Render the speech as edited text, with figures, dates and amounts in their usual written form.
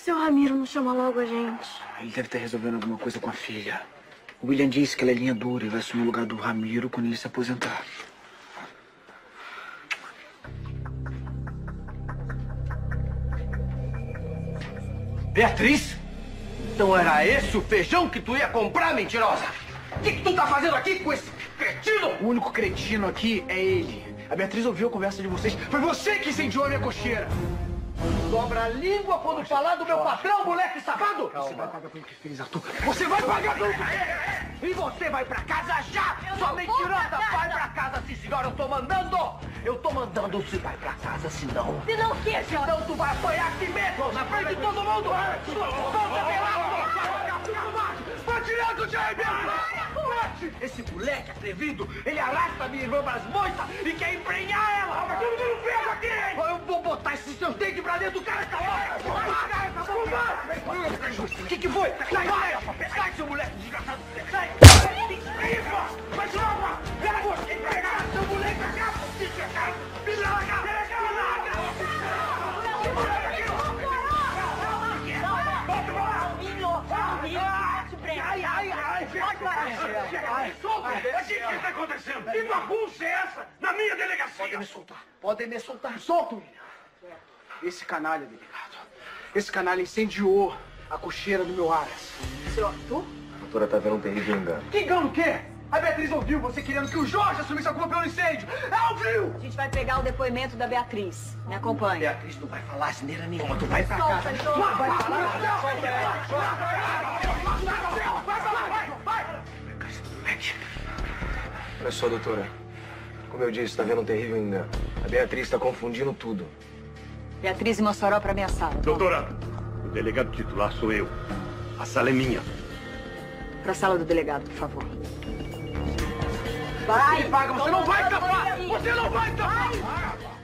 Seu Ramiro não chama logo a gente? Ele deve estar resolvendo alguma coisa com a filha. O William disse que ela é linha dura e vai assumir o lugar do Ramiro quando ele se aposentar. Beatriz? Então era esse o feijão que tu ia comprar, mentirosa? O que tu tá fazendo aqui com esse cretino? O único cretino aqui é ele. A Beatriz ouviu a conversa de vocês. Foi você que incendiou a minha cocheira. Dobra a língua quando falar do meu patrão, moleque safado! Você vai pagar pelo que fez, Arthur. Você vai pagar tudo! E você vai pra casa já! Sua mentirosa! Vai pra casa, sim, senhora! Eu tô mandando! Eu tô mandando! Você vai pra casa, senão... Se não o quê, senhora? Senão tu vai apanhar aqui mesmo! Na frente de todo mundo! Solta, pelado! Vai tirando de aí mesmo! Esse moleque atrevido, ele arrasta minha irmã pras moitas e quer emprenhar ela! Mas todo mundo pega aqui, hein? Eu vou botar esses seus dentes pra dentro do cara, calma! O que foi? Sai, seu moleque desgraçado! Sai! Vai logo! Pera você, empregado, seu moleque, acaba! Me larga! Me larga! O que está acontecendo? Que bagunça é essa na minha delegacia? Podem me soltar. Podem me soltar. Solta, William. Esse canalha, delegado. Esse canalha incendiou a cocheira do meu Aras. Seu Arthur? A doutora tá vendo um terrível engano. Que engano o quê? A Beatriz ouviu você querendo que o Jorge assumisse a culpa pelo incêndio. Ela ouviu! A gente vai pegar o depoimento da Beatriz. Me acompanha. Beatriz, tu vai falar asneira nenhuma. Tu vai pra casa. Vai falar. Solta ela. Olha só, doutora. Como eu disse, tá vendo um terrível engano. A Beatriz tá confundindo tudo. Beatriz e Mossoró pra minha sala. Doutora, o delegado titular sou eu. A sala é minha. Pra sala do delegado, por favor. Vai! Você não vai escapar! Você não vai escapar!